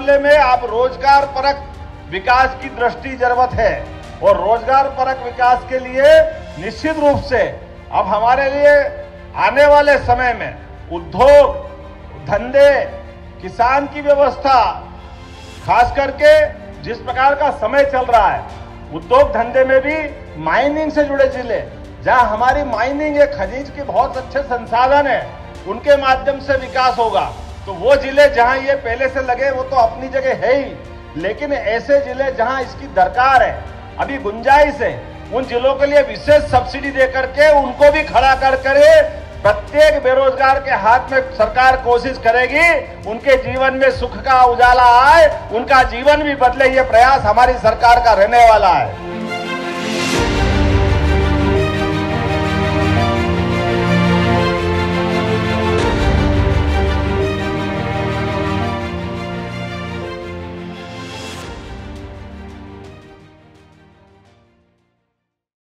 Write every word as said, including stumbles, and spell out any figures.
मामले में आप रोजगार परक विकास की दृष्टि जरूरत है और रोजगार परक विकास के लिए निश्चित रूप से अब हमारे लिए आने वाले समय में उद्योग, धंधे, किसान की व्यवस्था, खास करके जिस प्रकार का समय चल रहा है, उद्योग धंधे में भी माइनिंग से जुड़े जिले जहां हमारी माइनिंग एक खनिज के बहुत अच्छे संसाधन है, उनके माध्यम से विकास होगा। तो वो जिले जहां ये पहले से लगे वो तो अपनी जगह है ही, लेकिन ऐसे जिले जहां इसकी दरकार है, अभी गुंजाइश है, उन जिलों के लिए विशेष सब्सिडी दे करके उनको भी खड़ा कर करे प्रत्येक बेरोजगार के हाथ में सरकार कोशिश करेगी उनके जीवन में सुख का उजाला आए, उनका जीवन भी बदले, ये प्रयास हमारी सरकार का रहने वाला है।